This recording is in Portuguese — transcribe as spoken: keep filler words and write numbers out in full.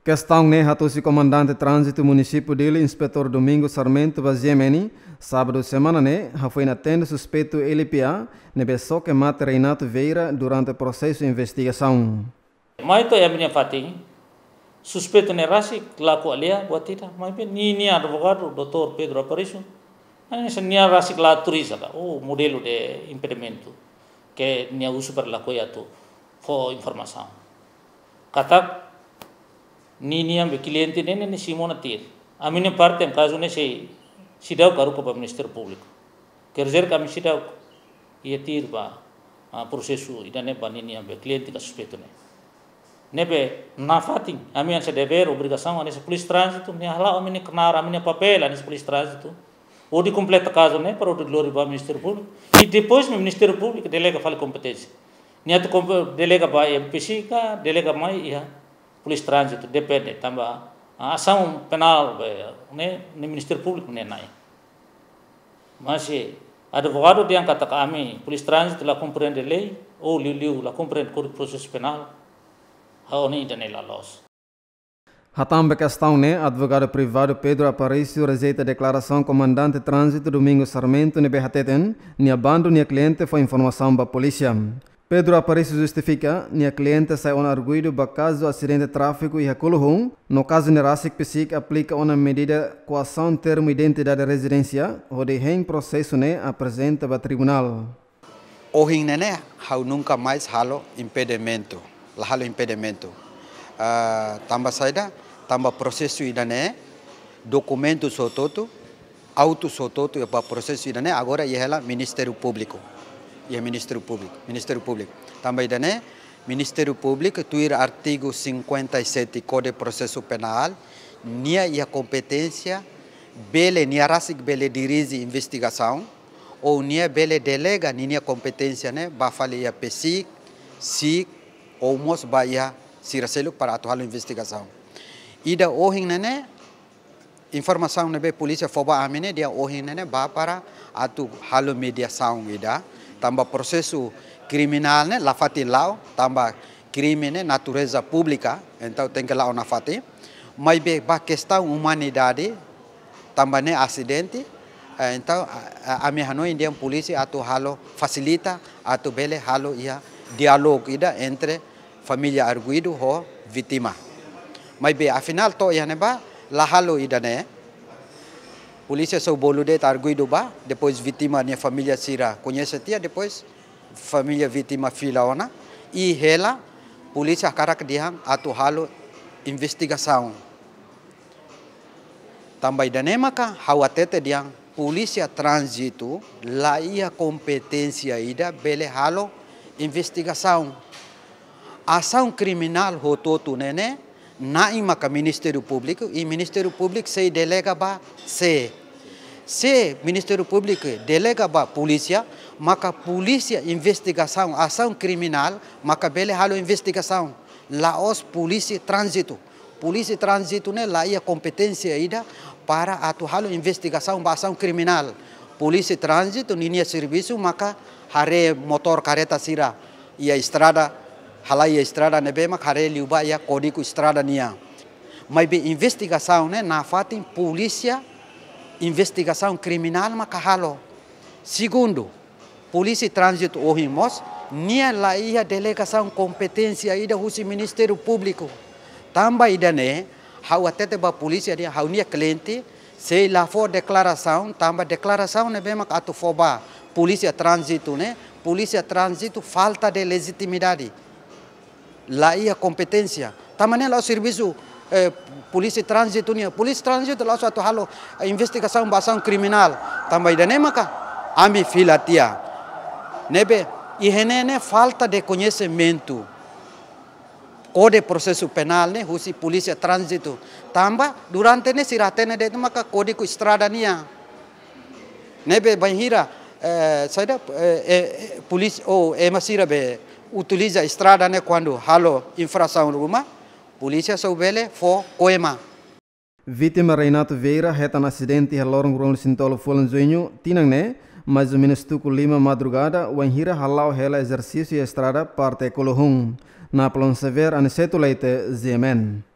Questão ne hatusi Komandante Tránzitu Munisípiu Díli, Inspetór Domingos Sarmento Vaziemeni, sábado semana ne, foi atendo suspeito L P A, nebe só que mate Reinato Viera durante o processo de investigação. Mas itu yang minha fating, suspeito ne rasi laku alia buat kita, mas ni ni advogadu doutor Pedro Aparício, ani senia rasi la turisa ka, oh modelo de impedimento, que nia uso para laku ya tu, for informação. Katak ni ni ambe kliente ne ne simona tir. A minha parte em caso ne sei sidau karu para Ministério Público. Quer dizer kami sidau ia tir ba processo idane ba ni ni ambe kliente ka suspeito ne. Nebe na fating, a minha se dever obrigação a nesse polícia trânsito, ne hala a minha kenara a minha papel a nesse polícia trânsito. Ou de completa caso ne para o de glória para Ministério Público. E depois no Ministério Público delega fala competência. Nia tu delega ba M P C ka delega mai ia Polícia Trânsito depende também a ação penal né no Ministério Público né nai mas advogado dia kata kami Polícia Trânsito lá compreende lei ou liu liu lá compreende o processo penal hau ni dan lalais. Hatam questão né advogado privado Pedro Aparício rejeita a declaração Komandante Tránzitu Domingos Sarmento ne behateten ni abando ni kliente foi informação ba polícia. Pedro Aparício justifica que a kliente sai um arguidu para caso asidente tráfegu e Kuluhun. No caso de Rasik Psic aplica uma medida coação termo identidade de residência, onde em processo ne apresenta para tribunal. Hoje né, hau nunca mais halo impedimento, lá halo impedimento. Uh, tamba saída, tamba processo idane, documento sototo, auto sototo e para processo idane agora ia lá Ministério Público. E Ministério Público, Ministério Público. Também dane Ministério Público tuir artigo cinquenta e sete Código de Processo Penal, nia e a competência bele nia rasik bele dirige investigação ou nia bele delega nia competência né, ba fale ia P S I C, S I C ou mos ba ia siraselo para atuar a investigação. Ida ohin né informação nebe polícia foba amene dia ohin né ba para atu halo mediação ida. Tambah processo criminal né, lafati lau, tambah crime né, natureza pública, então tem que lá na fati. Mas be ba questão humanidade, tambah né asidente, então a minha hanoi indian polícia atu halo facilita, atu bele halo ia diálogo ida entre família arguidu ho vítima. Mas be afinal to ia né ba la halo ida né. Polícia só bolude arguidu ba, depois vítima minha família sira conhece tia, depois família vítima filaona e ela polícia karak diang atu halo investigação. Também dane maka hawatete diang polícia trânsito lá ia competência ida bele halo investigação. Ação criminal hototu nene na imaka Ministério Público e Ministério Público se delega ba se se Ministério Público delega ba polícia maka polícia investigação ação criminal maka bele halo investigação lá os polícia trânsito polícia trânsito né lá ia competência ida para atu halo investigação ba ação criminal polícia trânsito ninia serviço maka hare motor careta sira ia estrada halai estrada nebe mak hare liuba ya kodiku estrada nia. Mas be investigação né na fatin polícia investigação criminal makahalo. Segundo, polícia trânsito ohimos nia la ia delegação competência ida husi Ministério Público. Tambah ida ne hau atete ba polícia dia hau nia kliente sei la for deklarasaun tambah deklarasaun nebe mak atu foba polícia trânsito né polícia trânsito falta de legitimidade. Lá ia competência. Também lá o serviço eh, polícia trânsito nia. Polícia trânsito lá só halo investigação bação criminal. Também da nemaka ami filatia. Nebe e henene falta de conhecimento. Código de Processo Penal ne husi polícia trânsito. Também durante ne siratene de maka código estrada nia. Nebe banhira eh, saida eh, eh, polícia ou emasira be utiliza estrada né quando halo infração rumah polícia soubele for coema. Vítima Reinato Viera reta um acidente e lorong rong sintolo fulan zoinho tinang ne mais ou menos tuku lima madrugada o enhira halau hela exercício e estrada parte Kuluhun na plon sever aniceto leite zemen.